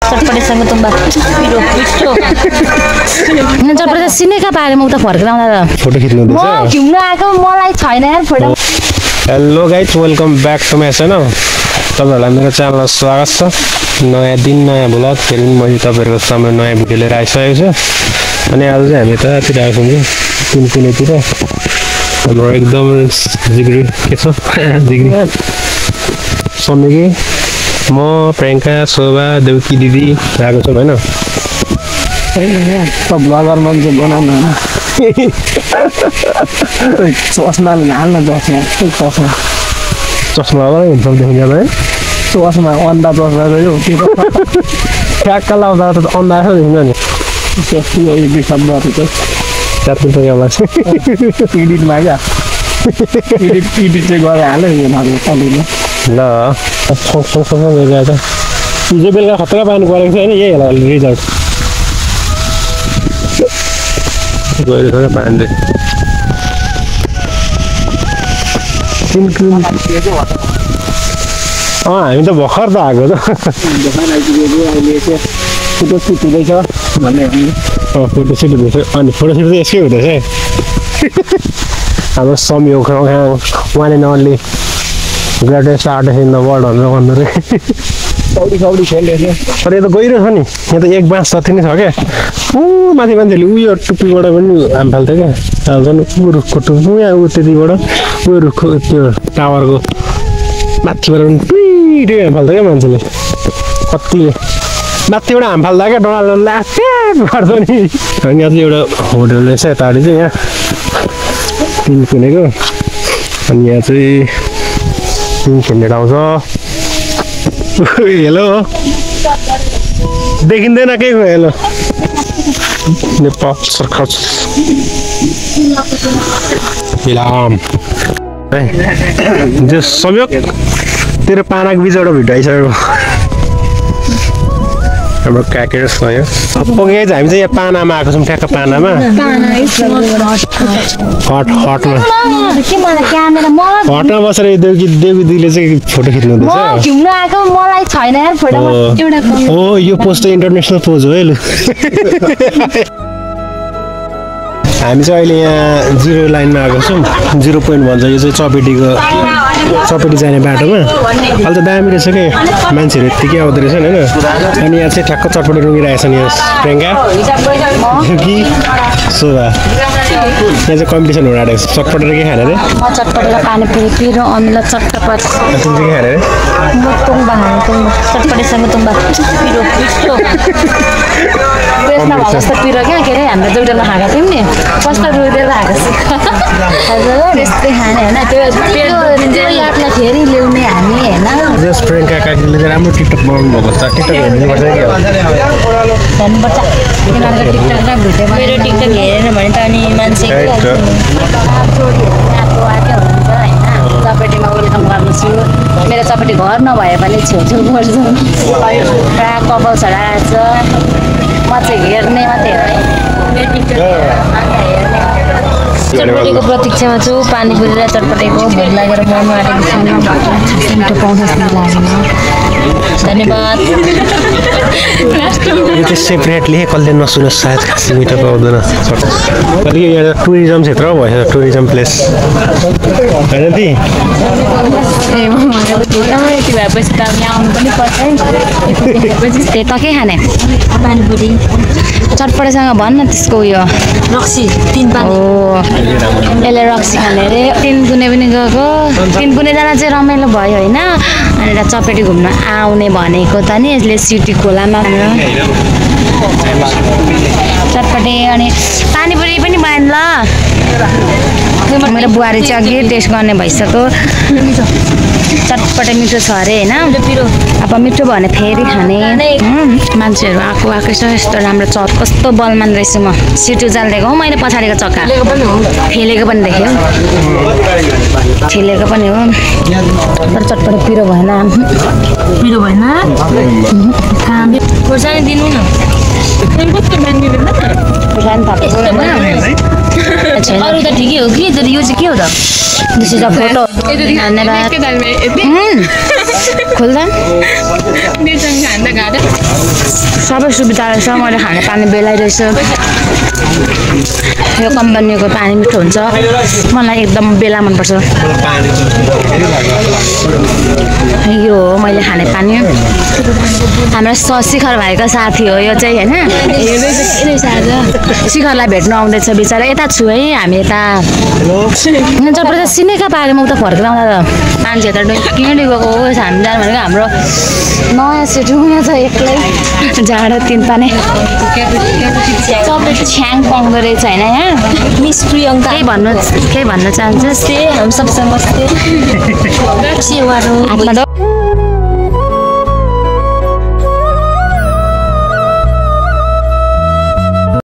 चटपटेसँग तongba piro मिठो चटपटे Seneca पारे म उता फर्केर आउँदा फोटो खिच्नु हुँदैछ म घुम्न आएको मलाई छैन यार photo hello guys welcome back to my channel तपाईहरुलाई मेरो च्यानलमा स्वागत छ नयाँ दिन नयाँ भ्लग फेरि मैले तपाईहरुको सामु नयाँ भिडियो लिएर आइसकेको छु अनि आज चाहिँ हामी यतातिर आएको छौँ कुनतिर हाम्रो एकदम जिग्री के छ जिग्री समिगी म प्रियंका शोभा देउकी दिदी आएको छौँ हैन सब ब्लगर मान्छे बनाउनु चस्मा हाल्न चस्मा चस्मा हुन्छ देखिन्छ है चस्मा अन्डा चस्मा यो ठ्याक्क लाउँदा त अन्डा जस्तो देखिन्छ नि च्यात्नु त एउटा एडिटमा क्या एडिट चाहिँ गरेर हाल्यो यो नभए ल सँगसँगै गएर हिजो बेलुका खतरा पानी परेको छ होइन यही होला रिजल्ट गइरहेको छ पानीले हामी त भर्खर त आएको त फोटोसुट हुँदैछ भन्ने फोटोसुट हुँदैछ अनि फोटोसुट चाहिँ यसकै हुँदैछ हाम्रो संयोग one and only greatest artist in the world भनेर भन्नु रे सौडी खेल्दैछ तर यो त गइरहेको छ नि यहाँ त एक बाँस जति नै छ क्या ऊ माथि मान्छेले उयो टुप्पीबाट पनि हाम फाल्थ्यो क्या हाल्छन् ऊ रुखको टुप्पी यहाँ ऊ त्यतिबाट उयो रुखको त्यो टावरको माथिबाट पनि पिटो हाम फाल्थ्यो क्या मान्छेले कतिले माथिबाट हाम फाल्दा क्या डोनाल्डोले गर्छ नि अनि यहाँ चाहिँ एउटा होटल रहेछ यतापट्टि चाहिँ यहाँ टिम किनेको अनि यहाँ चाहिँ टिम खेल्ने ठाउँ छ हेलो देखिँदैन के हेलो नेपाल सरकार इलाम जो संयोग तेरो पानाको बिचबाट भिडियो आइसक्यो हाम्रो क्याकेट्स भयो ओके हामी चाहिँ यहाँ पानामा आएको छौँ ठ्याक्क पानामा हटमा बसेर देवी दिदीले चाहिँ फोटो खिच्नु हुँदैछ घुम्न आएको मलाई छैन यार फोटो हो यो पोस्ट त इन्टरनेसनल पोज हो है लु हामी चाहिँ अहिले यहाँ जिरो लाइनमा आएको छौँ 0 पोइन्ट भन्छ यो चाहिँ चपेटी जाने बाटोमा अहिले त दामी रहेछ क्या मान्छेहरू यत्तिकै आउँदो रहेछन् होइन अनि यहाँ चाहिँ ठ्याक्क चटपटी रुँगिरहेछन् यहाँ प्रियंका कि शोभा यहाँ चाहिँ कम्पिटिसन हुन आँटेको छ चटपटेर के खाने रे म चटपटेर पानीपुरी पिरो अमिलो चटपट के खाने रे म तongba चटपटेसँग तongba पिरो मिठो त्यसमा जस्तो पिरो क्या के अरे हामीले दुईजना खाएको थियौँ नि कस्तो रुइदिएर खाएको हजुर त्यस्तै खाने होइन त्यो यादलाई फेरि ल्याउने हामी होइन जस प्रियंका काकीले चाहिँ राम्रो टिकटक बनाउनु भएको छ टिकटक हेर्नुपर्छ हेर्नुपर्छ किनभने टिकटक र भिडियो मेरो टिकटक हेरेन भने त अनि मान्छे चपेटीमा वेलकम गर्दैछु मेरो चपेटी घर नभए पनि छेउछेउ गर्छु पुरा कपाल चढाएको छ म चाहिँ हेर्ने मात्रै चटपटेको प्रतीक्षामा छु पानीपुरी र चटपटेको भोक लागेर मर्नु आँटेको छु मिठो पाउँछ जस्तो लागेन धन्यवाद यो चाहिँ सेपरेटली कसले नसुनोस् सायद खासै मिठो पाउँदैन अलिक यहाँ टुरिज्म क्षेत्र भएछ टुरिज्म प्लेस होइन ती यति भएपछि त यहाँ आउनु पनि पर्छ है त के खाने पानीपुरी चटपटेसँग भन्न त्यसको उयो रक्सी 3 पानी हो यसले रक्सी खाने अरे 3 गुने पनि गएको 3 गुने जाँदा चाहिँ रमाइलो भयो होइन अनि त चपेटी घुम्न आउने भनेको त नि यसले सिटी खोलामा चटपटे अनि पानीपुरी पनि भएन ल मेरो बुहारी चाहिँ अघि टेस्ट गर्ने भइसक्यो चटपटे मिठो छ अरे होइन अब मिठो भयो भने फेरि खाने मान्छेहरू आएको छ यस्तो राम्रो चट कस्तो बलमान रहेछु म सिटी उचालिदिएको हो मैले पछाडिको चक्का फेलेको पनि देखेँ ठेलेको पनि हो तर चटपटे पिरो भएन खोर्सानी दिनु न खोर्सानी थपेको छैन अरू त ठिकै हो कि तर यो चाहिँ के हो त दिस इज अ फोटो धन्यवाद खोल्दा सबै सुविधा रहेछ मैले खाने पानी बेलाइरहेछ यो कम्पनीको पानी मिठो हुन्छ मलाई एकदम बेला मनपर्छ यो हो मैले खाने पानी हाम्रो शिखर भाइको साथी हो यो चाहिँ होइन शिखरलाई भेट्नु आउँदैछ बिचरा यता छु है हामी यता जब सिनेका पारेमा उता फर्केर आउँदा त मान्छे त किन गएको हो हामी जानु भनेको हाम्रो नयाँ सेटुमा छ एक्लै जाँडा तिन पाने चक्लेट छ्याङ पाउँदो रहेछ होइन यहाँ मिस प्रियङ्का केही भन्न चाहन्छु हम सबसे मस्ते